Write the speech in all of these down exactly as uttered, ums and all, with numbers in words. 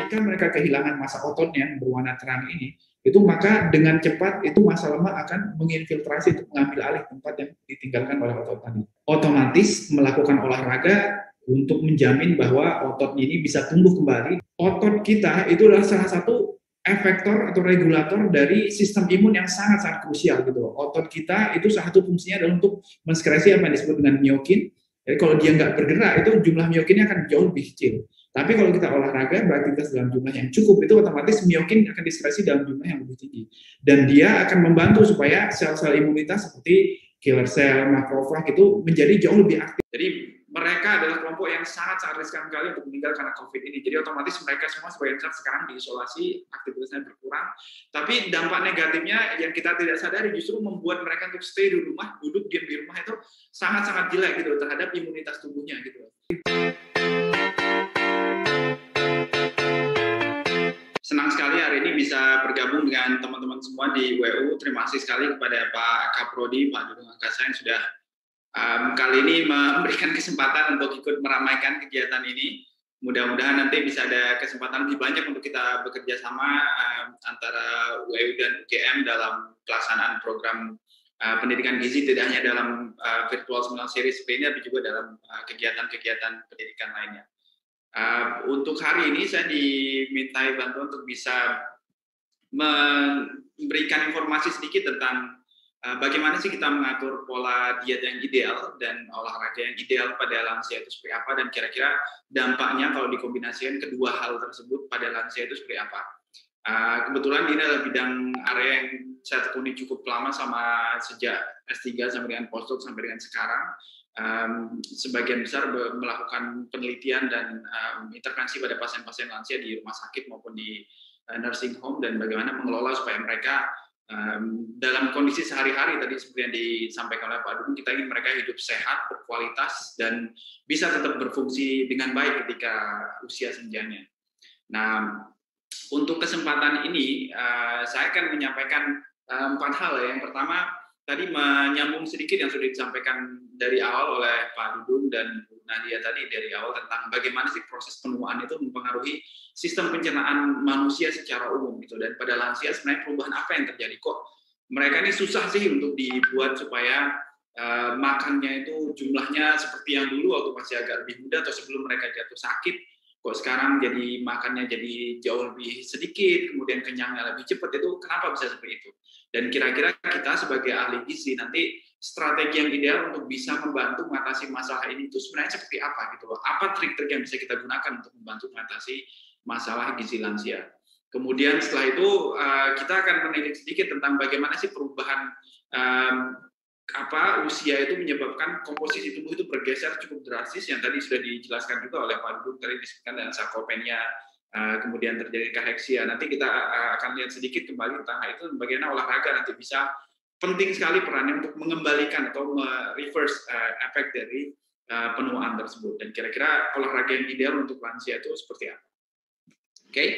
ketika mereka kehilangan massa ototnya yang berwarna terang ini, itu maka dengan cepat itu massa lemak akan menginfiltrasi untuk mengambil alih tempat yang ditinggalkan oleh otot tadi. Otomatis melakukan olahraga untuk menjamin bahwa otot ini bisa tumbuh kembali. Otot kita itu adalah salah satu efektor atau regulator dari sistem imun yang sangat-sangat krusial gitu. Otot kita itu salah satu fungsinya adalah untuk menskresi apa yang disebut dengan myokin. Jadi kalau dia nggak bergerak itu jumlah myokinnya akan jauh lebih kecil. Tapi kalau kita olahraga, beraktivitas dalam jumlah yang cukup, itu otomatis myokin akan diskresi dalam jumlah yang lebih tinggi. Dan dia akan membantu supaya sel-sel imunitas seperti killer cell, makrofag itu menjadi jauh lebih aktif. Jadi mereka adalah kelompok yang sangat-sangat riskan sekali untuk meninggal karena COVID ini. Jadi otomatis mereka semua sebagian besar sekarang diisolasi, aktivitasnya berkurang. Tapi dampak negatifnya yang kita tidak sadari justru membuat mereka untuk stay di rumah, duduk diam di rumah itu sangat-sangat jelek gitu terhadap imunitas tubuhnya gitu. Senang sekali hari ini bisa bergabung dengan teman-teman semua di W U. Terima kasih sekali kepada Pak Kaprodi, Pak Dudung Angkasa yang sudah um, kali ini memberikan kesempatan untuk ikut meramaikan kegiatan ini. Mudah-mudahan nanti bisa ada kesempatan lebih banyak untuk kita bekerja sama um, antara W U dan U G M dalam pelaksanaan program uh, pendidikan gizi, tidak hanya dalam uh, virtual seminar series seperti ini, tapi juga dalam uh, kegiatan-kegiatan pendidikan lainnya. Uh, untuk hari ini saya dimintai bantuan untuk bisa memberikan informasi sedikit tentang uh, bagaimana sih kita mengatur pola diet yang ideal dan olahraga yang ideal pada lansia itu seperti apa, dan kira-kira dampaknya kalau dikombinasikan kedua hal tersebut pada lansia itu seperti apa. Uh, kebetulan ini adalah bidang area yang saya tekuni cukup lama, sama sejak S tiga sampai dengan postdoc sampai dengan sekarang. Um, sebagian besar melakukan penelitian dan um, intervensi pada pasien-pasien lansia di rumah sakit maupun di uh, nursing home, dan bagaimana mengelola supaya mereka um, dalam kondisi sehari-hari tadi seperti yang disampaikan oleh Pak Dudung, kita ingin mereka hidup sehat, berkualitas, dan bisa tetap berfungsi dengan baik ketika usia senjanya. Nah, untuk kesempatan ini uh, saya akan menyampaikan uh, empat hal ya. Yang pertama, tadi menyambung sedikit yang sudah disampaikan dari awal oleh Pak Dudung dan Bu Nadia tadi dari awal tentang bagaimana sih proses penuaan itu mempengaruhi sistem pencernaan manusia secara umum gitu. Dan pada lansia sebenarnya perubahan apa yang terjadi, kok mereka ini susah sih untuk dibuat supaya uh, makannya itu jumlahnya seperti yang dulu waktu masih agak lebih muda atau sebelum mereka jatuh sakit, kok sekarang jadi makannya jadi jauh lebih sedikit, kemudian kenyangnya lebih cepat. Itu kenapa bisa seperti itu? Dan kira-kira kita sebagai ahli gizi nanti strategi yang ideal untuk bisa membantu mengatasi masalah ini itu sebenarnya seperti apa gitu loh. Apa trik-trik yang bisa kita gunakan untuk membantu mengatasi masalah gizi lansia. Kemudian setelah itu kita akan menilik sedikit tentang bagaimana sih perubahan um, apa usia itu menyebabkan komposisi tubuh itu bergeser cukup drastis, yang tadi sudah dijelaskan juga oleh Pak Dudung, tadi disebutkan dengan sarkopenia, uh, kemudian terjadi kaheksia. Nanti kita uh, akan lihat sedikit kembali tentang itu, bagaimana olahraga nanti bisa penting sekali perannya untuk mengembalikan atau reverse uh, efek dari uh, penuaan tersebut. Dan kira-kira olahraga yang ideal untuk lansia itu seperti apa? Oke. Okay.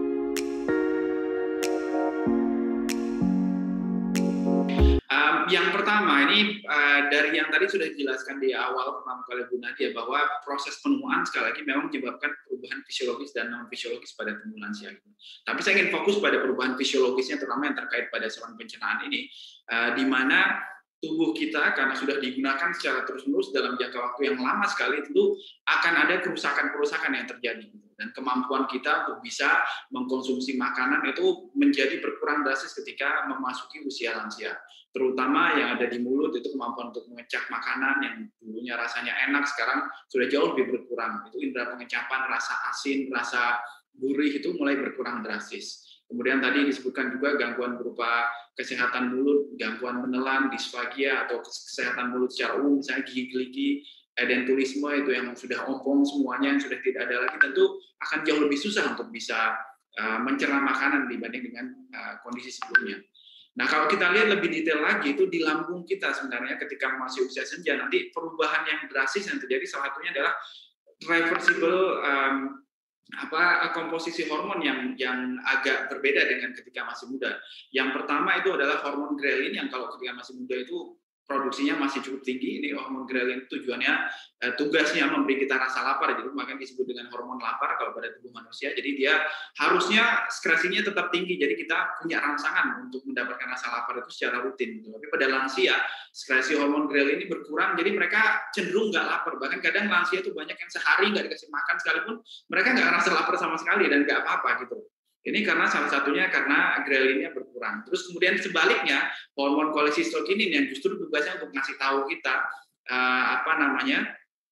Um, yang pertama ini uh, dari yang tadi sudah dijelaskan di awal pertama kali Bu Nadia, bahwa proses penuaan sekali lagi memang menyebabkan perubahan fisiologis dan non fisiologis pada tubuh lansia. Tapi saya ingin fokus pada perubahan fisiologisnya, terutama yang terkait pada saluran pencernaan ini, uh, di mana tubuh kita karena sudah digunakan secara terus-menerus dalam jangka waktu yang lama sekali, tentu akan ada kerusakan-kerusakan yang terjadi. Dan kemampuan kita untuk bisa mengkonsumsi makanan itu menjadi berkurang drastis ketika memasuki usia lansia. Terutama yang ada di mulut, itu kemampuan untuk mengecap makanan yang dulunya rasanya enak, sekarang sudah jauh lebih berkurang. Itu indera pengecapan, rasa asin, rasa gurih itu mulai berkurang drastis. Kemudian tadi disebutkan juga gangguan berupa kesehatan mulut, gangguan menelan, disfagia, atau kesehatan mulut secara umum, misalnya gigi-gigi, edentulisme itu yang sudah ompong semuanya, yang sudah tidak ada lagi, tentu akan jauh lebih susah untuk bisa uh, mencerna makanan dibanding dengan uh, kondisi sebelumnya. Nah, kalau kita lihat lebih detail lagi, itu di lambung kita sebenarnya ketika masih usia senja, nanti perubahan yang drastis yang terjadi salah satunya adalah reversible um, apa komposisi hormon yang yang agak berbeda dengan ketika masih muda. Yang pertama itu adalah hormon grelin, yang kalau ketika masih muda itu produksinya masih cukup tinggi. Ini hormon ghrelin tujuannya eh, tugasnya memberi kita rasa lapar, jadi makanya disebut dengan hormon lapar kalau pada tubuh manusia. Jadi dia harusnya sekresinya tetap tinggi, jadi kita punya rangsangan untuk mendapatkan rasa lapar itu secara rutin. Gitu. Tapi pada lansia sekresi hormon ghrelin ini berkurang, jadi mereka cenderung nggak lapar. Bahkan kadang lansia itu banyak yang sehari nggak dikasih makan sekalipun mereka nggak ngerasa lapar sama sekali dan nggak apa-apa gitu. Ini karena salah satunya karena grelinnya berkurang. Terus kemudian sebaliknya, hormon kolesistokinin yang justru tugasnya untuk ngasih tahu kita uh, apa namanya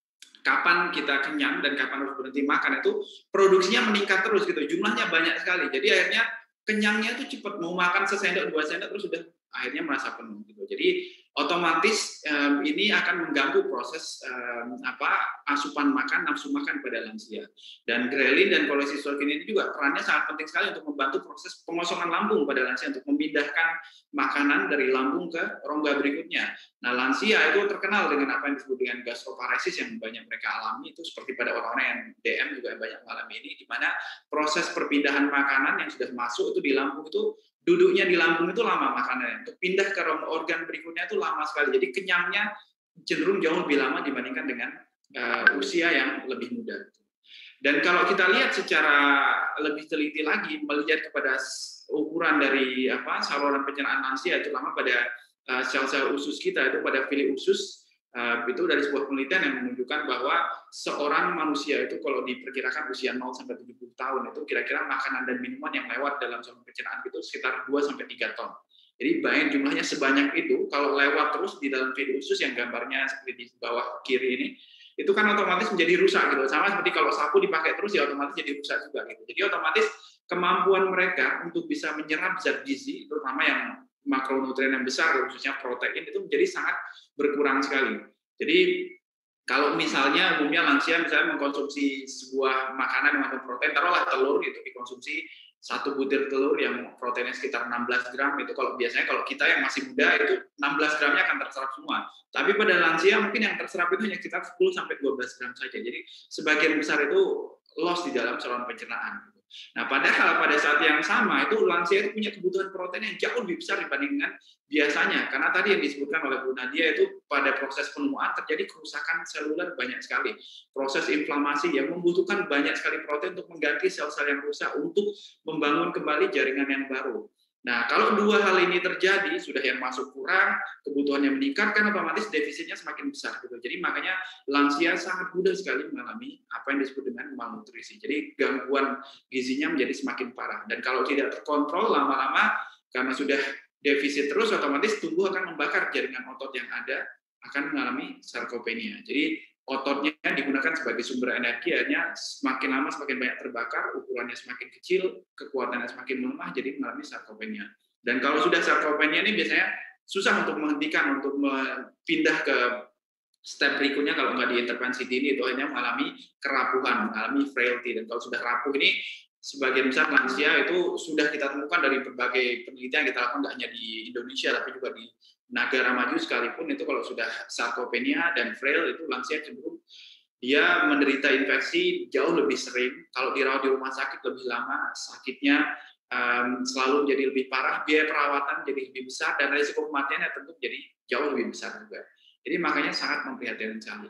kapan kita kenyang dan kapan harus berhenti makan, itu produksinya meningkat terus gitu. Jumlahnya banyak sekali. Jadi akhirnya kenyangnya itu cepat, mau makan sesendok dua sendok terus sudah akhirnya merasa penuh gitu. Jadi otomatis um, ini akan mengganggu proses um, apa asupan makan, nafsu makan pada lansia. Dan grelin dan kolesistokinin ini juga perannya sangat penting sekali untuk membantu proses pengosongan lambung pada lansia, untuk memindahkan makanan dari lambung ke rongga berikutnya. Nah, lansia itu terkenal dengan apa yang disebut dengan gastroparesis yang banyak mereka alami, itu seperti pada orang-orang yang D M juga banyak mengalami ini, di mana proses perpindahan makanan yang sudah masuk itu di lambung itu duduknya di lambung itu lama makanannya, untuk pindah ke organ berikutnya itu lama sekali. Jadi kenyangnya cenderung jauh lebih lama dibandingkan dengan uh, usia yang lebih muda. Dan kalau kita lihat secara lebih teliti lagi, melihat kepada ukuran dari apa saluran pencernaan lansia, terutama pada uh, sel-sel usus kita, itu pada villi usus, Uh, itu dari sebuah penelitian yang menunjukkan bahwa seorang manusia itu kalau diperkirakan usia nol sampai tujuh puluh tahun itu kira-kira makanan dan minuman yang lewat dalam saluran pencernaan itu sekitar dua sampai tiga ton. Jadi bayangin jumlahnya sebanyak itu, kalau lewat terus di dalam villi usus yang gambarnya seperti di bawah kiri ini, itu kan otomatis menjadi rusak gitu. Sama seperti kalau sapu dipakai terus ya otomatis jadi rusak juga gitu. Jadi otomatis kemampuan mereka untuk bisa menyerap zat gizi, terutama yang makronutrien yang besar, khususnya protein, itu menjadi sangat berkurang sekali. Jadi kalau misalnya umumnya lansia misalnya mengkonsumsi sebuah makanan yang mengandung protein, taruhlah telur itu dikonsumsi satu butir telur yang proteinnya sekitar enam belas gram, itu kalau biasanya kalau kita yang masih muda itu enam belas gramnya akan terserap semua. Tapi pada lansia mungkin yang terserap itu hanya sekitar sepuluh sampai dua belas gram saja. Jadi sebagian besar itu loss di dalam saluran pencernaan. Nah, padahal pada saat yang sama itu lansia itu punya kebutuhan protein yang jauh lebih besar dibandingkan biasanya. Karena tadi yang disebutkan oleh Bu Nadia itu pada proses penuaan terjadi kerusakan seluler banyak sekali. Proses inflamasi yang membutuhkan banyak sekali protein untuk mengganti sel-sel yang rusak untuk membangun kembali jaringan yang baru. Nah, kalau dua hal ini terjadi, sudah yang masuk kurang, kebutuhannya meningkat, kan otomatis defisitnya semakin besar. Gitu. Jadi makanya lansia sangat mudah sekali mengalami apa yang disebut dengan malnutrisi. Jadi gangguan gizinya menjadi semakin parah. Dan kalau tidak terkontrol lama-lama, karena sudah defisit terus, otomatis tubuh akan membakar jaringan otot yang ada, akan mengalami sarkopenia. Jadi ototnya digunakan sebagai sumber energi, akhirnya semakin lama semakin banyak terbakar, ukurannya semakin kecil, kekuatannya semakin melemah, jadi mengalami sarkopenia. Dan kalau sudah sarkopenia ini biasanya susah untuk menghentikan, untuk pindah ke step berikutnya kalau nggak diintervensi dini, itu hanya mengalami kerapuhan, mengalami frailty. Dan kalau sudah rapuh ini, sebagian besar lansia itu sudah kita temukan dari berbagai penelitian yang kita lakukan, nggak hanya di Indonesia, tapi juga di negara maju sekalipun, itu kalau sudah sarkopenia dan frail, itu lansia cenderung dia menderita infeksi jauh lebih sering. Kalau dirawat di rumah sakit lebih lama, sakitnya um, selalu jadi lebih parah, biaya perawatan jadi lebih besar, dan risiko kematiannya tentu jadi jauh lebih besar juga. Jadi makanya sangat memprihatinkan sekali.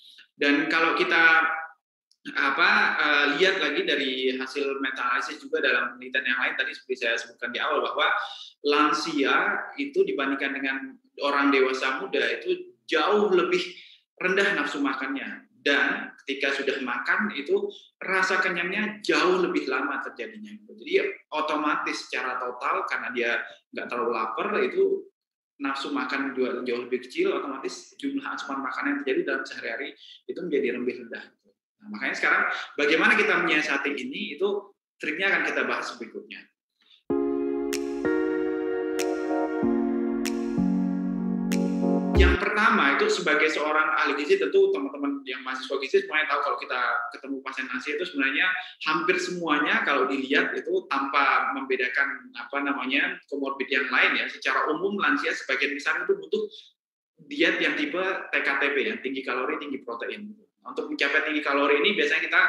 Dan kalau kita apa uh, lihat lagi dari hasil meta-analisis juga dalam penelitian yang lain, tadi seperti saya sebutkan di awal bahwa lansia itu dibandingkan dengan orang dewasa muda itu jauh lebih rendah nafsu makannya, dan ketika sudah makan itu rasa kenyangnya jauh lebih lama terjadinya. Jadi otomatis secara total karena dia nggak terlalu lapar, itu nafsu makan juga jauh lebih kecil, otomatis jumlah asupan makanan yang terjadi dalam sehari-hari itu menjadi lebih rendah. Nah, makanya sekarang bagaimana kita menyiasati ini, itu triknya akan kita bahas berikutnya. Yang pertama itu sebagai seorang ahli gizi, tentu teman-teman yang mahasiswa gizi semuanya tahu kalau kita ketemu pasien lansia itu sebenarnya hampir semuanya kalau dilihat itu tanpa membedakan apa namanya komorbid yang lain ya, secara umum lansia sebagian besar itu butuh diet yang tipe T K T P, yang tinggi kalori tinggi protein. Untuk mencapai tinggi kalori ini biasanya kita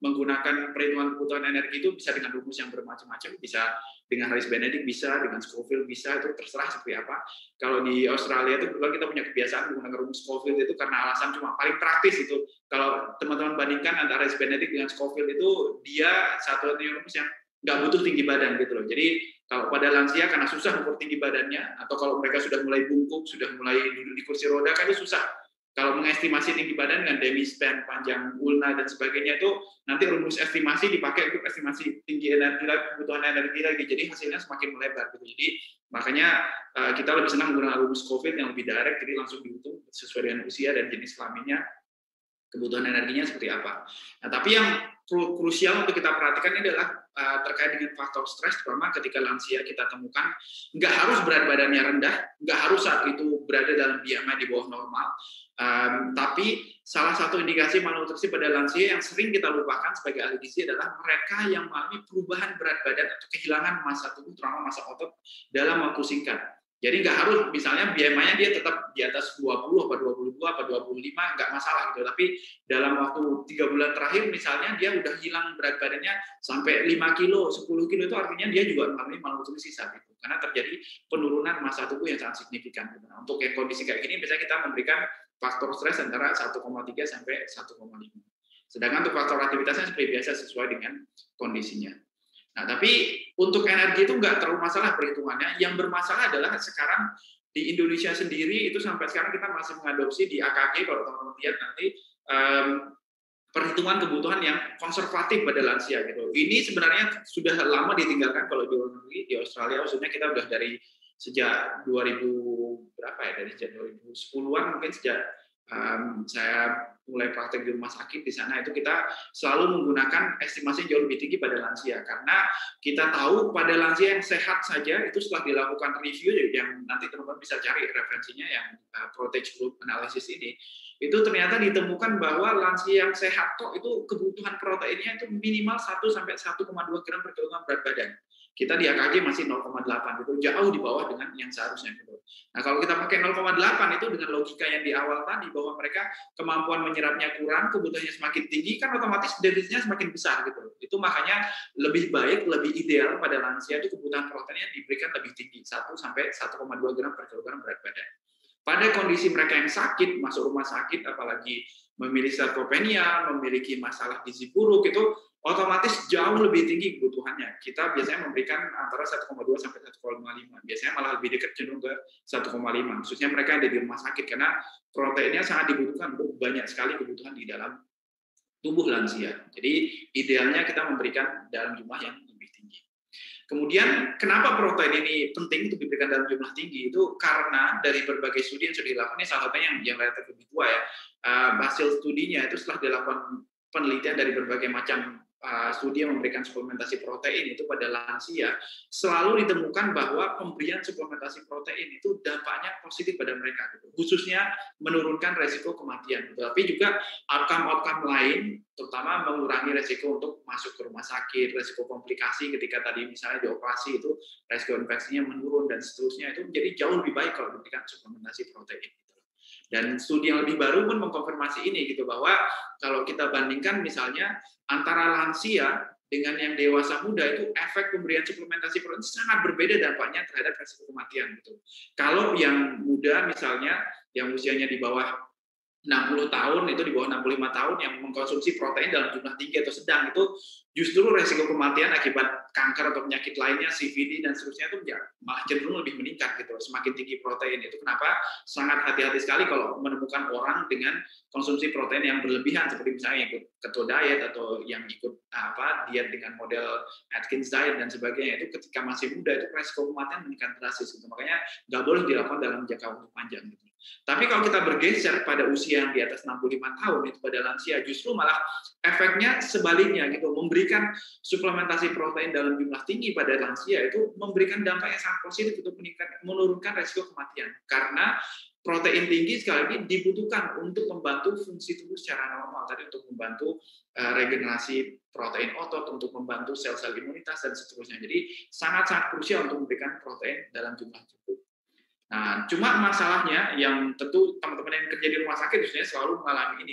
menggunakan perhitungan kebutuhan energi itu bisa dengan rumus yang bermacam-macam, bisa dengan Harris Benedict, bisa dengan Scoville, bisa, itu terserah seperti apa. Kalau di Australia itu kebetulan kita punya kebiasaan menggunakan rumus Scoville itu karena alasan cuma paling praktis itu. Kalau teman-teman bandingkan antara Harris Benedict dengan Scoville itu, dia satu-satunya rumus yang nggak butuh tinggi badan gitu loh. Jadi kalau pada lansia karena susah ukur tinggi badannya, atau kalau mereka sudah mulai bungkuk, sudah mulai duduk di kursi roda, kan itu susah. Kalau mengestimasi tinggi badan dengan demispan, panjang ulna, dan sebagainya itu nanti rumus estimasi dipakai untuk estimasi tinggi energi lagi, kebutuhan energi lagi. Jadi hasilnya semakin melebar. Gitu. Jadi makanya kita lebih senang menggunakan rumus COVID yang lebih direct, jadi langsung dihitung sesuai dengan usia dan jenis kelaminnya, kebutuhan energinya seperti apa. Nah, tapi yang krusial untuk kita perhatikan ini adalah uh, terkait dengan faktor stres, terutama ketika lansia kita temukan, nggak harus berat badannya rendah, nggak harus saat itu berada dalam B M I di bawah normal, um, tapi salah satu indikasi malnutrisi pada lansia yang sering kita lupakan sebagai ahli gizi adalah mereka yang mengalami perubahan berat badan atau kehilangan massa tubuh, terutama massa otot dalam waktu singkat. Jadi nggak harus, misalnya B M I-nya dia tetap di atas dua puluh, apa dua puluh dua, apa dua puluh lima, nggak masalah gitu. Tapi dalam waktu tiga bulan terakhir misalnya dia udah hilang berat badannya sampai lima kilo, sepuluh kilo, itu artinya dia juga mengalami malnutrisi saat itu. Karena terjadi penurunan massa tubuh yang sangat signifikan. Nah, untuk yang kondisi kayak gini, biasanya kita memberikan faktor stres antara satu koma tiga sampai satu koma lima. Sedangkan untuk faktor aktivitasnya seperti biasa sesuai dengan kondisinya. Nah, tapi untuk energi itu nggak terlalu masalah perhitungannya. Yang bermasalah adalah sekarang di Indonesia sendiri itu sampai sekarang kita masih mengadopsi di A K G, kalau teman-teman lihat nanti um, perhitungan kebutuhan yang konservatif pada lansia gitu. Ini sebenarnya sudah lama ditinggalkan kalau di luar negeri, di Australia khususnya kita udah dari sejak dua ribu berapa ya, dari sejak dua ribu sepuluhan mungkin, sejak um, saya mulai praktek di rumah sakit di sana, itu kita selalu menggunakan estimasi jauh lebih tinggi pada lansia, karena kita tahu pada lansia yang sehat saja itu setelah dilakukan review yang nanti teman-teman bisa cari referensinya yang uh, Protage Group Analysis ini, itu ternyata ditemukan bahwa lansia yang sehat kok itu kebutuhan proteinnya itu minimal satu sampai satu koma dua gram per kilogram berat badan. Kita di A K G masih nol koma delapan, itu jauh di bawah dengan yang seharusnya gitu. Nah, kalau kita pakai nol koma delapan itu dengan logika yang di awal tadi bahwa mereka kemampuan menyerapnya kurang, kebutuhannya semakin tinggi, kan otomatis defisitnya semakin besar gitu. Itu makanya lebih baik, lebih ideal pada lansia itu kebutuhan proteinnya diberikan lebih tinggi, satu sampai satu koma dua gram per kilogram berat badan. Pada kondisi mereka yang sakit, masuk rumah sakit, apalagi memiliki sarkopenia, memiliki masalah gizi buruk, itu otomatis jauh lebih tinggi kebutuhannya. Kita biasanya memberikan antara satu koma dua sampai satu koma lima. Biasanya malah lebih dekat cenderung ke satu koma lima. Khususnya mereka yang ada di rumah sakit, karena proteinnya sangat dibutuhkan untuk banyak sekali kebutuhan di dalam tubuh lansia. Jadi idealnya kita memberikan dalam jumlah yang lebih tinggi. Kemudian kenapa protein ini penting untuk diberikan dalam jumlah tinggi? Itu karena dari berbagai studi yang sudah dilakukan, ini salah satunya yang, yang relatif lebih tua ya, uh, hasil studinya itu setelah dilakukan penelitian dari berbagai macam Uh, studi yang memberikan suplementasi protein itu pada lansia, selalu ditemukan bahwa pemberian suplementasi protein itu dampaknya positif pada mereka, gitu. Khususnya menurunkan resiko kematian, gitu. Tapi juga outcome-outcome lain, terutama mengurangi resiko untuk masuk ke rumah sakit, resiko komplikasi ketika tadi misalnya dioperasi itu resiko infeksinya menurun dan seterusnya, itu menjadi jauh lebih baik kalau diberikan suplementasi protein. Dan studi yang lebih baru pun mengkonfirmasi ini gitu, bahwa kalau kita bandingkan misalnya antara lansia dengan yang dewasa muda, itu efek pemberian suplementasi protein sangat berbeda dampaknya terhadap resiko kematian gitu. Kalau yang muda misalnya yang usianya di bawah enam puluh tahun, itu di bawah enam puluh lima tahun yang mengkonsumsi protein dalam jumlah tinggi atau sedang, itu justru resiko kematian akibat kanker atau penyakit lainnya, C V D dan seterusnya itu ya, malah cenderung lebih meningkat gitu. Semakin tinggi protein itu, kenapa sangat hati-hati sekali kalau menemukan orang dengan konsumsi protein yang berlebihan, seperti misalnya ikut keto diet atau yang ikut apa diet dengan model Atkins diet dan sebagainya, itu ketika masih muda itu resiko kematian meningkat drastis gitu. Makanya nggak boleh dilakukan dalam jangka waktu panjang gitu. Tapi kalau kita bergeser pada usia yang di atas enam puluh lima tahun, itu pada lansia, justru malah efeknya sebaliknya gitu. Memberikan suplementasi protein dalam jumlah tinggi pada lansia itu memberikan dampak yang sangat positif untuk menurunkan resiko kematian. Karena protein tinggi sekali lagi dibutuhkan untuk membantu fungsi tubuh secara normal, tadi untuk membantu uh, regenerasi protein otot, untuk membantu sel-sel imunitas dan seterusnya. Jadi sangat-sangat krusial untuk memberikan protein dalam jumlah cukup. Nah, cuma masalahnya yang tentu teman-teman yang kerja di rumah sakit biasanya selalu mengalami ini.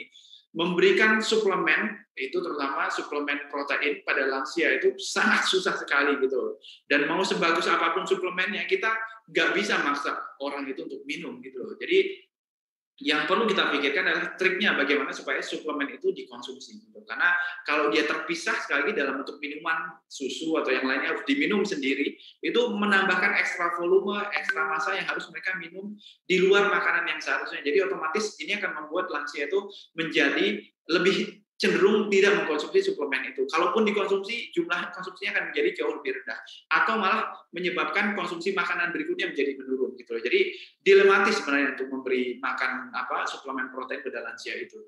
memberikan suplemen itu terutama suplemen protein pada lansia itu sangat susah sekali gitu. Dan mau sebagus apapun suplemennya kita nggak bisa maksa orang itu untuk minum gitu loh. Jadi yang perlu kita pikirkan adalah triknya bagaimana supaya suplemen itu dikonsumsi gitu. Karena kalau dia terpisah sekali lagi dalam bentuk minuman, susu atau yang lainnya harus diminum sendiri, itu menambahkan ekstra volume, ekstra massa yang harus mereka minum di luar makanan yang seharusnya. Jadi otomatis ini akan membuat lansia itu menjadi lebih cenderung tidak mengkonsumsi suplemen itu. Kalaupun dikonsumsi, jumlah konsumsinya akan menjadi jauh lebih rendah. Atau malah menyebabkan konsumsi makanan berikutnya menjadi menurun. Gitu. Jadi dilematis sebenarnya untuk memberi makan apa suplemen protein pada lansia itu.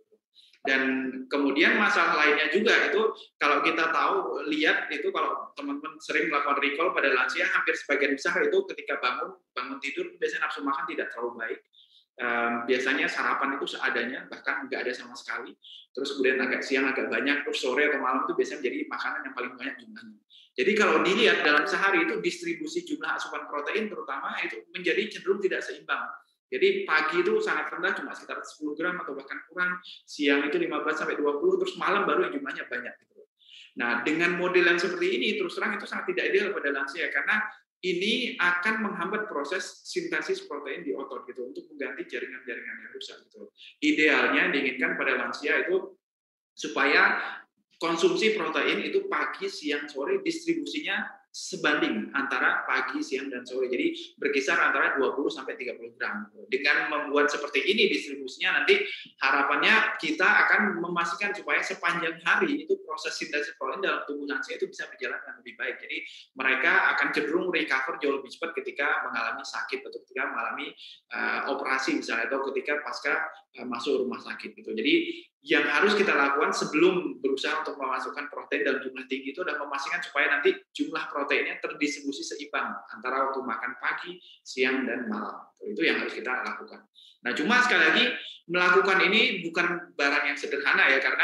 Dan kemudian masalah lainnya juga itu kalau kita tahu, lihat itu kalau teman-teman sering melakukan recall pada lansia, hampir sebagian besar itu ketika bangun, bangun tidur, biasanya nafsu makan tidak terlalu baik. Um, biasanya sarapan itu seadanya, bahkan nggak ada sama sekali. Terus kemudian agak siang agak banyak, terus sore atau malam itu biasanya menjadi makanan yang paling banyak jumlahnya. Jadi kalau dilihat dalam sehari itu distribusi jumlah asupan protein terutama itu menjadi cenderung tidak seimbang. Jadi pagi itu sangat rendah cuma sekitar sepuluh gram atau bahkan kurang, siang itu lima belas sampai dua puluh, terus malam baru yang jumlahnya banyak. Gitu. Nah dengan model yang seperti ini terus terang itu sangat tidak ideal pada lansia karena ini akan menghambat proses sintesis protein di otot gitu untuk mengganti jaringan-jaringan yang rusak gitu. Idealnya diinginkan pada lansia itu supaya konsumsi protein itu pagi, siang, sore distribusinya sebanding antara pagi, siang, dan sore. Jadi berkisar antara dua puluh sampai tiga puluh gram. Dengan membuat seperti ini distribusinya nanti harapannya kita akan memastikan supaya sepanjang hari itu proses sintesis protein dalam tubuh lansia itu bisa berjalan dengan lebih baik. Jadi mereka akan cenderung recover jauh lebih cepat ketika mengalami sakit atau ketika mengalami uh, operasi misalnya atau ketika pasca uh, masuk rumah sakit gitu. Jadi yang harus kita lakukan sebelum berusaha untuk memasukkan protein dalam jumlah tinggi itu adalah memastikan supaya nanti jumlah proteinnya terdistribusi seimbang antara waktu makan pagi, siang, dan malam. Itu yang harus kita lakukan. Nah, cuma sekali lagi melakukan ini bukan barang yang sederhana ya, karena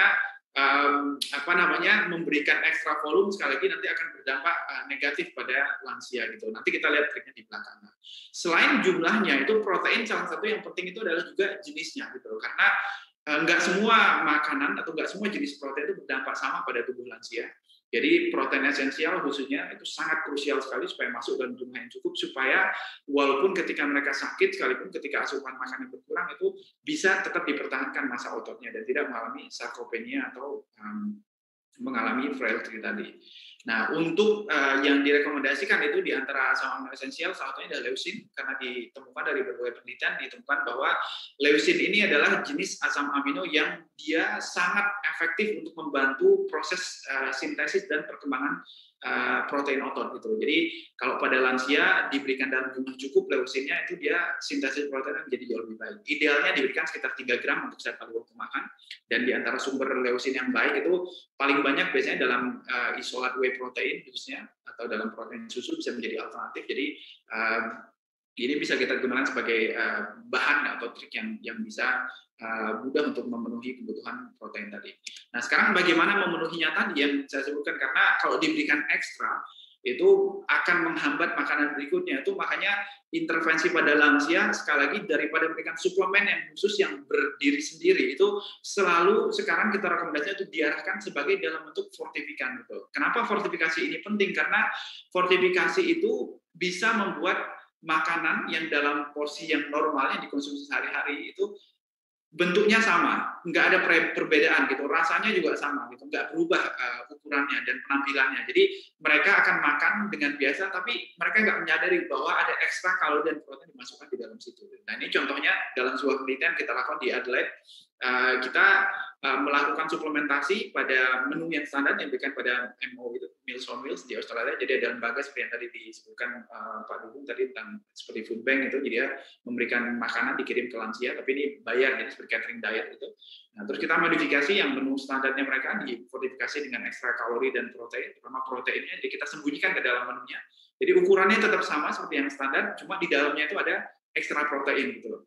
um, apa namanya memberikan ekstra volume sekali lagi nanti akan berdampak uh, negatif pada lansia gitu. Nanti kita lihat triknya di belakang. Selain jumlahnya, itu protein salah satu yang penting itu adalah juga jenisnya gitu, karena nggak semua makanan atau nggak semua jenis protein itu berdampak sama pada tubuh lansia. Jadi protein esensial khususnya itu sangat krusial sekali supaya masuk dalam jumlah yang cukup supaya walaupun ketika mereka sakit sekalipun ketika asupan makanan berkurang itu bisa tetap dipertahankan massa ototnya dan tidak mengalami sarkopenia atau um, mengalami frailty tadi. Nah, untuk uh, yang direkomendasikan itu di antara asam amino esensial salah satunya adalah leusin karena ditemukan dari berbagai penelitian ditemukan bahwa leusin ini adalah jenis asam amino yang dia sangat efektif untuk membantu proses uh, sintesis dan perkembangan uh, protein otot gitu. Jadi kalau pada lansia diberikan dalam jumlah cukup leusinnya itu dia sintesis proteinnya menjadi jauh lebih baik. Idealnya diberikan sekitar tiga gram untuk setiap kali waktu makan dan di antara sumber leusin yang baik itu paling banyak biasanya dalam uh, isolat whey protein khususnya atau dalam protein susu bisa menjadi alternatif. Jadi uh, ini bisa kita gunakan sebagai uh, bahan atau trik yang yang bisa uh, mudah untuk memenuhi kebutuhan protein tadi. Nah sekarang bagaimana memenuhinya tadi yang saya sebutkan karena kalau diberikan ekstra itu akan menghambat makanan berikutnya. Itu makanya intervensi pada lansia sekali lagi daripada memberikan suplemen yang khusus yang berdiri sendiri itu selalu sekarang kita rekomendasinya itu diarahkan sebagai dalam bentuk fortifikan gitu. Kenapa fortifikasi ini penting? Karena fortifikasi itu bisa membuat makanan yang dalam porsi yang normalnya dikonsumsi sehari-hari itu bentuknya sama, nggak ada perbedaan gitu, rasanya juga sama gitu, nggak berubah uh, ukurannya dan penampilannya. Jadi mereka akan makan dengan biasa, tapi mereka nggak menyadari bahwa ada ekstra kalori dan protein dimasukkan di dalam situ. Nah ini contohnya dalam sebuah penelitian kita lakukan di Adelaide, uh, kita uh, melakukan suplementasi pada menu yang standar yang diberikan pada M O itu Meals on Wheels di Australia. Jadi ada lembaga seperti yang tadi disebutkan uh, Pak Dudung tadi tentang seperti food bank itu, jadi dia memberikan makanan dikirim ke lansia, tapi ini bayar jadi seperti catering diet itu. Nah, terus kita modifikasi yang menu standarnya mereka dimodifikasi dengan ekstra kalori dan protein, terutama proteinnya, jadi kita sembunyikan ke dalam menunya. Jadi ukurannya tetap sama seperti yang standar, cuma di dalamnya itu ada ekstra protein gitu loh.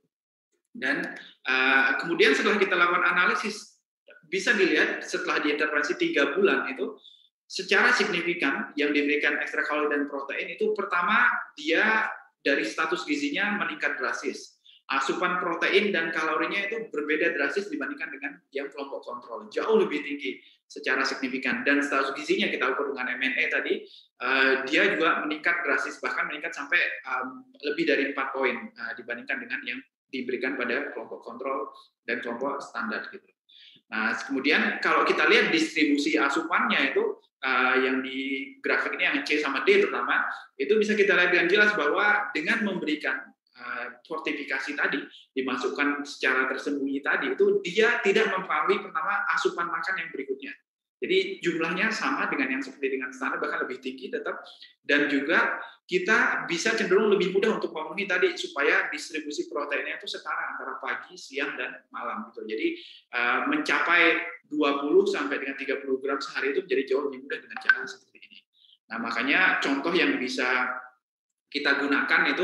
Dan uh, kemudian setelah kita lakukan analisis, bisa dilihat setelah diintervensi tiga bulan itu, secara signifikan yang diberikan ekstra kalori dan protein itu pertama dia dari status gizinya meningkat drastis. asupan protein dan kalorinya itu berbeda drastis dibandingkan dengan yang kelompok kontrol, jauh lebih tinggi secara signifikan. Dan status gizinya kita ukur dengan M N E tadi, uh, dia juga meningkat drastis, bahkan meningkat sampai um, lebih dari empat poin uh, dibandingkan dengan yang diberikan pada kelompok kontrol dan kelompok standar gitu. Nah, kemudian kalau kita lihat distribusi asupannya itu uh, yang di grafik ini yang C sama D terutama, itu bisa kita lihat dengan jelas bahwa dengan memberikan uh, fortifikasi tadi, dimasukkan secara tersembunyi tadi, itu dia tidak mempengaruhi pertama asupan makan yang berikutnya. Jadi jumlahnya sama dengan yang seperti dengan standar, bahkan lebih tinggi tetap, dan juga kita bisa cenderung lebih mudah untuk memenuhi tadi supaya distribusi proteinnya itu setara antara pagi, siang, dan malam gitu. Jadi uh, mencapai dua puluh sampai dengan tiga puluh gram sehari itu menjadi jauh lebih mudah dengan cara seperti ini. Nah, makanya contoh yang bisa kita gunakan itu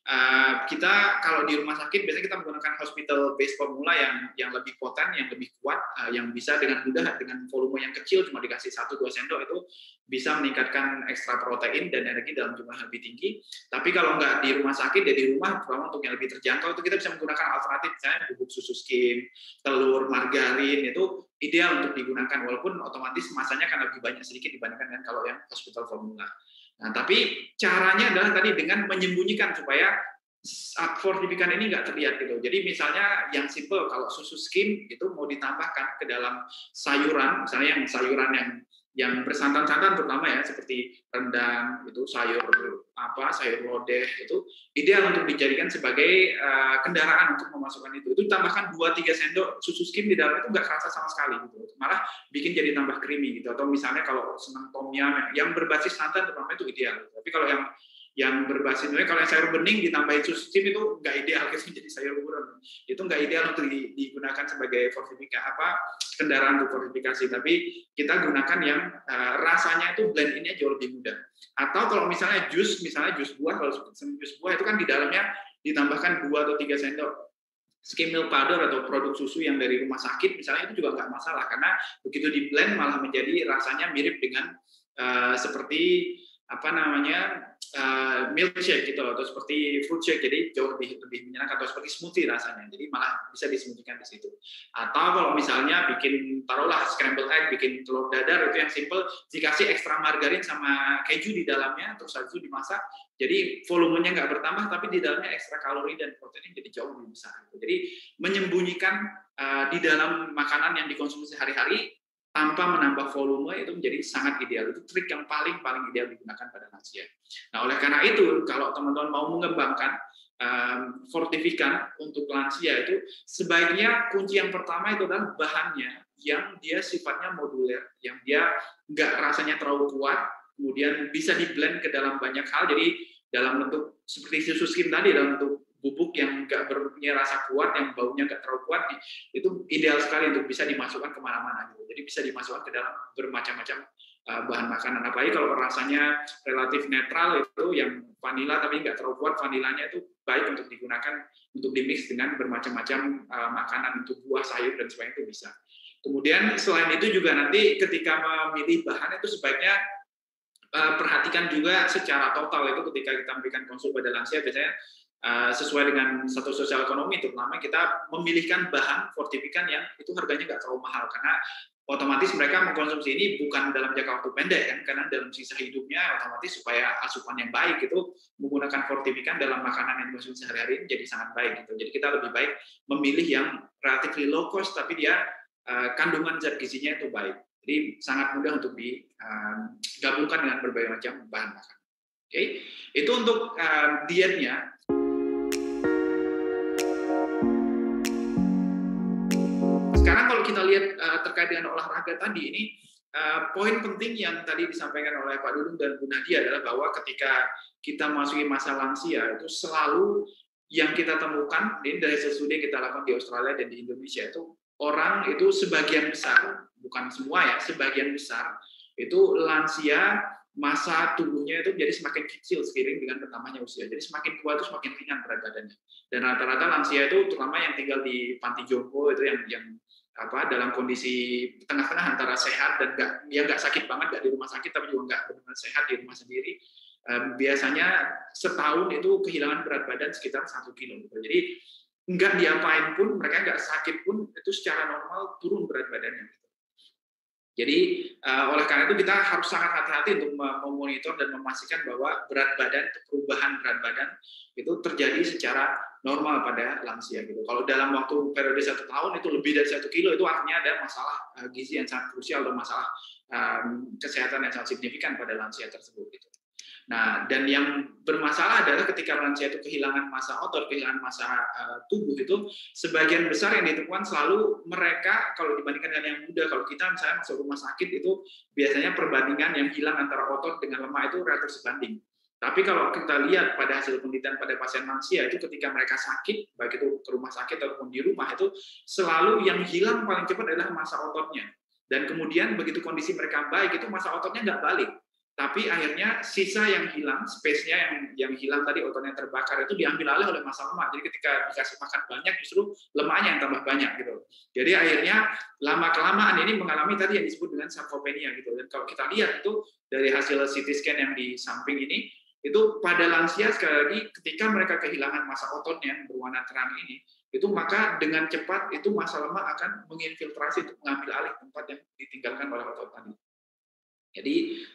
Uh, kita kalau di rumah sakit biasanya kita menggunakan hospital based formula yang yang lebih poten, yang lebih kuat, uh, yang bisa dengan mudah dengan volume yang kecil cuma dikasih satu dua sendok itu bisa meningkatkan ekstra protein dan energi dalam jumlah lebih tinggi. Tapi kalau nggak di rumah sakit, ya di rumah, terutama untuk yang lebih terjangkau itu kita bisa menggunakan alternatif, misalnya bubuk susu skim, telur, margarin, itu ideal untuk digunakan walaupun otomatis masanya akan lebih banyak sedikit dibandingkan dengan kalau yang hospital formula. Nah, tapi caranya adalah tadi dengan menyembunyikan supaya fortifikan ini nggak terlihat gitu. Jadi misalnya yang simple, kalau susu skim itu mau ditambahkan ke dalam sayuran, misalnya yang sayuran yang yang bersantan-santan terutama ya, seperti rendang, itu sayur apa, sayur lodeh, itu ideal untuk dijadikan sebagai uh, kendaraan untuk memasukkan itu. Itu tambahkan dua tiga sendok susu skim di dalam itu nggak kerasa sama sekali gitu. Malah bikin jadi tambah creamy gitu. Atau misalnya kalau senang tom yum yang berbasis santan terutama itu ideal. Tapi kalau yang yang berbasis, kalau yang sayur bening ditambahin susu skim itu nggak ideal gitu, jadi sayur buron itu nggak ideal untuk digunakan sebagai fortifikasi apa kendaraan untuk fortifikasi. Tapi kita gunakan yang uh, rasanya itu blend ini jauh lebih mudah. Atau kalau misalnya jus, misalnya jus buah, kalau jus buah itu kan di dalamnya ditambahkan dua atau tiga sendok skim milk powder atau produk susu yang dari rumah sakit misalnya, itu juga nggak masalah karena begitu di blend malah menjadi rasanya mirip dengan uh, seperti apa namanya uh, milkshake gitu atau seperti fruit shake, jadi jauh lebih lebih menyenangkan, atau seperti smoothie rasanya, jadi malah bisa disembunyikan di situ. Atau kalau misalnya bikin taruhlah scrambled egg, bikin telur dadar itu yang simple, dikasih ekstra margarin sama keju di dalamnya, terus habis itu dimasak, jadi volumenya nggak bertambah tapi di dalamnya ekstra kalori dan protein jadi jauh lebih besar. Jadi menyembunyikan uh, di dalam makanan yang dikonsumsi sehari-hari tanpa menambah volume itu menjadi sangat ideal. Itu trik yang paling paling ideal digunakan pada lansia. Nah, oleh karena itu, kalau teman-teman mau mengembangkan um, fortifikan untuk lansia itu, sebaiknya kunci yang pertama itu adalah bahannya yang dia sifatnya moduler, yang dia nggak rasanya terlalu kuat, kemudian bisa di-blend ke dalam banyak hal, jadi dalam bentuk seperti susu skim tadi, dalam bentuk bubuk yang nggak punya rasa kuat, yang baunya nggak terlalu kuat, itu ideal sekali untuk bisa dimasukkan kemana-mana gitu. Jadi bisa dimasukkan ke dalam bermacam-macam uh, bahan makanan. Apalagi kalau rasanya relatif netral, itu yang vanila tapi nggak terlalu kuat, vanilanya itu baik untuk digunakan untuk dimix dengan bermacam-macam uh, makanan, untuk buah, sayur dan sebagainya itu bisa. Kemudian selain itu juga nanti ketika memilih bahan itu sebaiknya uh, perhatikan juga secara total, itu ketika kita memberikan konsul pada lansia biasanya Uh, sesuai dengan status sosial ekonomi, terutama kita memilihkan bahan fortifikan yang itu harganya nggak terlalu mahal, karena otomatis mereka mengkonsumsi ini bukan dalam jangka waktu pendek kan, karena dalam sisa hidupnya otomatis supaya asupan yang baik itu menggunakan fortifikan dalam makanan yang dikonsumsi sehari-hari jadi sangat baik gitu. Jadi kita lebih baik memilih yang relatively low cost tapi dia uh, kandungan zat gizinya itu baik. Jadi sangat mudah untuk digabungkan uh, dengan berbagai macam bahan makanan. Oke, okay? Itu untuk uh, dietnya. Sekarang kalau kita lihat uh, terkait dengan olahraga tadi ini, uh, poin penting yang tadi disampaikan oleh Pak Dudung dan Bu Nadia adalah bahwa ketika kita masuki masa lansia itu selalu yang kita temukan, ini dari studi yang kita lakukan di Australia dan di Indonesia, itu orang itu sebagian besar, bukan semua ya, sebagian besar itu lansia masa tubuhnya itu jadi semakin kecil seiring dengan bertambahnya usia. Jadi semakin tua itu semakin ringan berat badannya. Dan rata-rata lansia itu terutama yang tinggal di panti jompo itu yang yang apa dalam kondisi tengah-tengah antara sehat dan nggak, ya nggak sakit banget, nggak di rumah sakit tapi juga nggak benar-benar sehat di rumah sendiri, um, biasanya setahun itu kehilangan berat badan sekitar satu kilo. Jadi nggak diapain pun, mereka nggak sakit pun, itu secara normal turun berat badannya. Jadi uh, oleh karena itu kita harus sangat hati-hati untuk memonitor dan memastikan bahwa berat badan, perubahan berat badan itu terjadi secara normal pada lansia gitu. Kalau dalam waktu periode satu tahun itu lebih dari satu kilo, itu artinya ada masalah uh, gizi yang sangat krusial atau masalah um, kesehatan yang sangat signifikan pada lansia tersebut gitu. Nah, dan yang bermasalah adalah ketika lansia itu kehilangan massa otot, kehilangan massa uh, tubuh itu, sebagian besar yang ditemukan selalu mereka, kalau dibandingkan dengan yang muda, kalau kita misalnya masuk rumah sakit itu biasanya perbandingan yang hilang antara otot dengan lemak itu relatif sebanding. Tapi kalau kita lihat pada hasil penelitian pada pasien lansia itu ketika mereka sakit, baik itu ke rumah sakit ataupun di rumah itu, selalu yang hilang paling cepat adalah massa ototnya. Dan kemudian begitu kondisi mereka baik, itu massa ototnya nggak balik. Tapi akhirnya sisa yang hilang, space-nya yang yang hilang tadi, ototnya terbakar itu diambil alih oleh massa lemak. Jadi ketika dikasih makan banyak, justru lemaknya yang tambah banyak gitu. Jadi akhirnya lama kelamaan ini mengalami tadi yang disebut dengan sarkopenia gitu. Dan kalau kita lihat itu dari hasil C T scan yang di samping ini, itu pada lansia sekali lagi ketika mereka kehilangan massa ototnya yang berwarna terang ini, itu maka dengan cepat itu massa lemak akan menginfiltrasi untuk mengambil alih tempat yang ditinggalkan oleh otot tadi. Jadi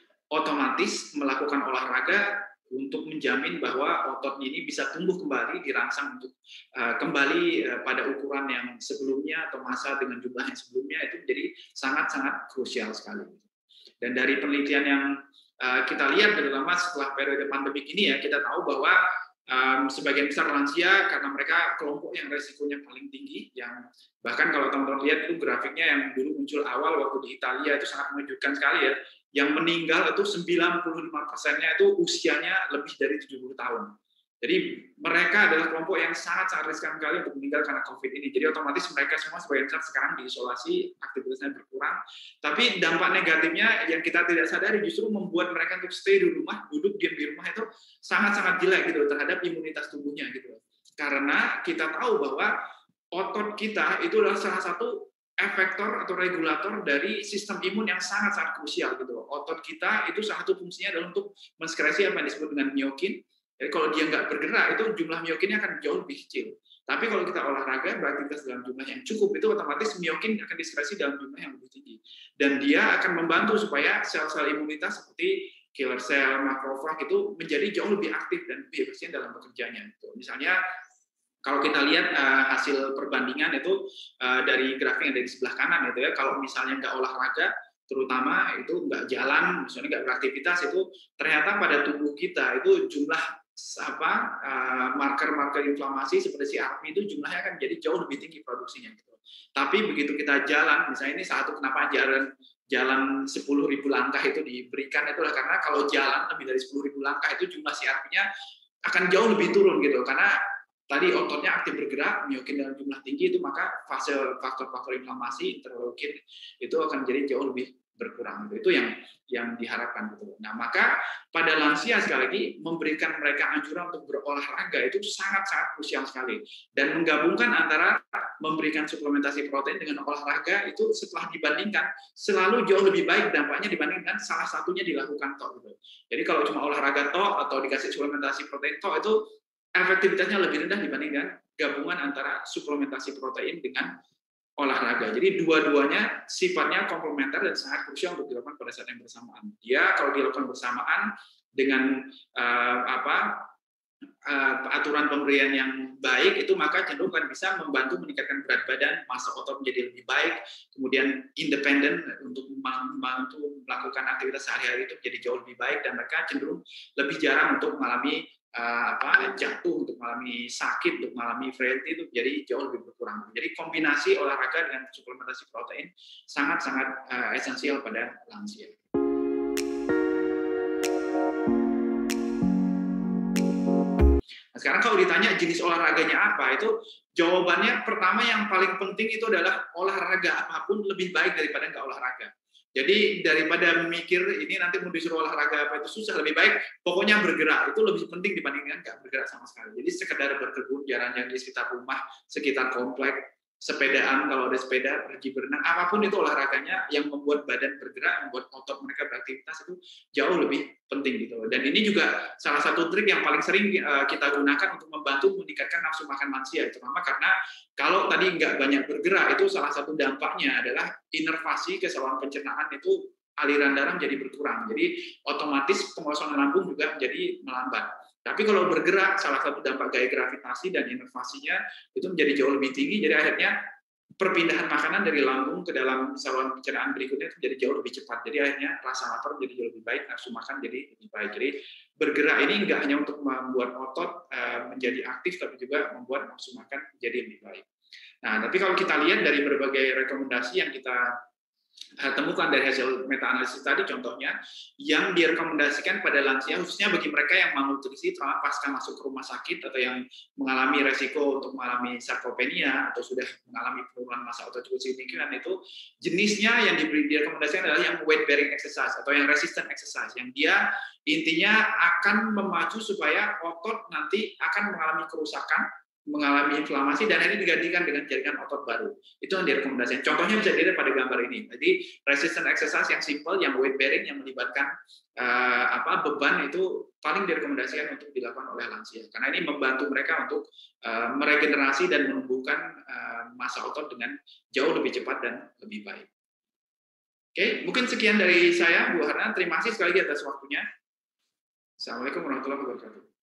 otomatis melakukan olahraga untuk menjamin bahwa otot ini bisa tumbuh kembali, dirangsang untuk uh, kembali uh, pada ukuran yang sebelumnya atau massa dengan jumlah yang sebelumnya, itu menjadi sangat-sangat krusial sekali. Dan dari penelitian yang uh, kita lihat, terutama setelah periode pandemik ini ya, kita tahu bahwa um, sebagian besar lansia karena mereka kelompok yang resikonya paling tinggi, yang bahkan kalau teman-teman lihat itu grafiknya yang dulu muncul awal waktu di Italia itu sangat mengejutkan sekali ya. Yang meninggal itu sembilan puluh lima persen-nya itu usianya lebih dari tujuh puluh tahun. Jadi mereka adalah kelompok yang sangat-sangat riskan sekali untuk meninggal karena COVID ini. Jadi otomatis mereka semua sebagian besar sekarang diisolasi, aktivitasnya berkurang. Tapi dampak negatifnya yang kita tidak sadari justru membuat mereka untuk stay di rumah, duduk diam di rumah itu sangat-sangat jelek gitu terhadap imunitas tubuhnya gitu. Karena kita tahu bahwa otot kita itu adalah salah satu efektor atau regulator dari sistem imun yang sangat-sangat krusial gitu. Otot kita itu salah satu fungsinya adalah untuk mensekresi apa yang disebut dengan miokin. Jadi kalau dia nggak bergerak itu jumlah miokinnya akan jauh lebih kecil. Tapi kalau kita olahraga beraktivitas dalam jumlah yang cukup itu otomatis miokin akan diskresi dalam jumlah yang lebih tinggi. Dan dia akan membantu supaya sel-sel imunitas seperti killer cell, makrofag itu menjadi jauh lebih aktif dan lebih efisien dalam bekerjanya. Misalnya kalau kita lihat uh, hasil perbandingan itu uh, dari grafik yang ada di sebelah kanan itu ya, kalau misalnya nggak olahraga, terutama itu nggak jalan, misalnya nggak beraktivitas, itu ternyata pada tubuh kita itu jumlah apa uh, marker-marker inflamasi seperti C R P itu jumlahnya akan jadi jauh lebih tinggi produksinya gitu. Tapi begitu kita jalan, misalnya ini satu kenapa jalan jalan sepuluh ribu langkah itu diberikan itu adalah karena kalau jalan lebih dari sepuluh ribu langkah itu jumlah C R P-nya akan jauh lebih turun gitu, karena tadi ototnya aktif bergerak, miokin dalam jumlah tinggi itu, maka fase faktor-faktor inflamasi, interleukin itu akan jadi jauh lebih berkurang. Itu yang yang diharapkan gitu. Nah, maka pada lansia sekali lagi memberikan mereka anjuran untuk berolahraga itu sangat-sangat krusial sekali. Dan menggabungkan antara memberikan suplementasi protein dengan olahraga itu setelah dibandingkan selalu jauh lebih baik dampaknya dibandingkan salah satunya dilakukan tok gitu. Jadi kalau cuma olahraga tok atau dikasih suplementasi protein tok itu efektivitasnya lebih rendah dibandingkan gabungan antara suplementasi protein dengan olahraga. Jadi dua-duanya sifatnya komplementer dan sangat krusial untuk dilakukan pada saat yang bersamaan. Dia kalau dilakukan bersamaan dengan uh, apa uh, aturan pemberian yang baik itu maka cenderung kan bisa membantu meningkatkan berat badan, massa otot menjadi lebih baik, kemudian independen untuk membantu melakukan aktivitas sehari-hari itu menjadi jauh lebih baik dan mereka cenderung lebih jarang untuk mengalami Uh, apa jatuh, untuk mengalami sakit, untuk mengalami frailty itu jadi jauh lebih berkurang. Jadi kombinasi olahraga dengan suplementasi protein sangat-sangat uh, esensial pada lansia. Nah, sekarang kalau ditanya jenis olahraganya apa, itu jawabannya pertama yang paling penting itu adalah olahraga apapun lebih baik daripada nggak olahraga. Jadi daripada mikir ini nanti mau disuruh olahraga apa itu susah, lebih baik pokoknya bergerak, itu lebih penting dibandingkan nggak bergerak sama sekali. Jadi sekedar berkebun, jalan-jalan di sekitar rumah, sekitar komplek, sepedaan kalau ada sepeda, pergi berenang, apapun itu olahraganya yang membuat badan bergerak, membuat otot mereka beraktivitas itu jauh lebih penting gitu. Dan ini juga salah satu trik yang paling sering uh, kita gunakan untuk membantu meningkatkan nafsu makan manusia, terutama karena kalau tadi nggak banyak bergerak, itu salah satu dampaknya adalah inervasi ke saluran pencernaan itu aliran darah jadi berkurang. Jadi otomatis pengosongan lambung juga jadi melambat. Tapi kalau bergerak, salah satu dampak gaya gravitasi dan inervasinya itu menjadi jauh lebih tinggi, jadi akhirnya perpindahan makanan dari lambung ke dalam saluran pencernaan berikutnya itu menjadi jauh lebih cepat. Jadi akhirnya rasa lapar menjadi jauh lebih baik, nafsu makan jadi lebih baik. Jadi bergerak ini nggak hanya untuk membuat otot menjadi aktif, tapi juga membuat nafsu makan menjadi lebih baik. Nah, tapi kalau kita lihat dari berbagai rekomendasi yang kita temukan dari hasil meta-analisis tadi, contohnya yang direkomendasikan pada lansia, khususnya bagi mereka yang malnutrisi terutama pasca masuk ke rumah sakit atau yang mengalami resiko untuk mengalami sarkopenia atau sudah mengalami penurunan massa otot cukup signifikan, itu jenisnya yang diberi direkomendasikan adalah yang weight bearing exercise atau yang resistant exercise, yang dia intinya akan memacu supaya otot nanti akan mengalami kerusakan, mengalami inflamasi, dan ini digantikan dengan jaringan otot baru. Itu yang direkomendasikan. Contohnya bisa dilihat pada gambar ini. Jadi resistant exercise yang simple, yang weight bearing, yang melibatkan uh, apa beban, itu paling direkomendasikan untuk dilakukan oleh lansia. Karena ini membantu mereka untuk uh, meregenerasi dan menumbuhkan uh, massa otot dengan jauh lebih cepat dan lebih baik. Oke, mungkin sekian dari saya, Bu Harna. Terima kasih sekali lagi atas waktunya. Assalamualaikum warahmatullahi wabarakatuh.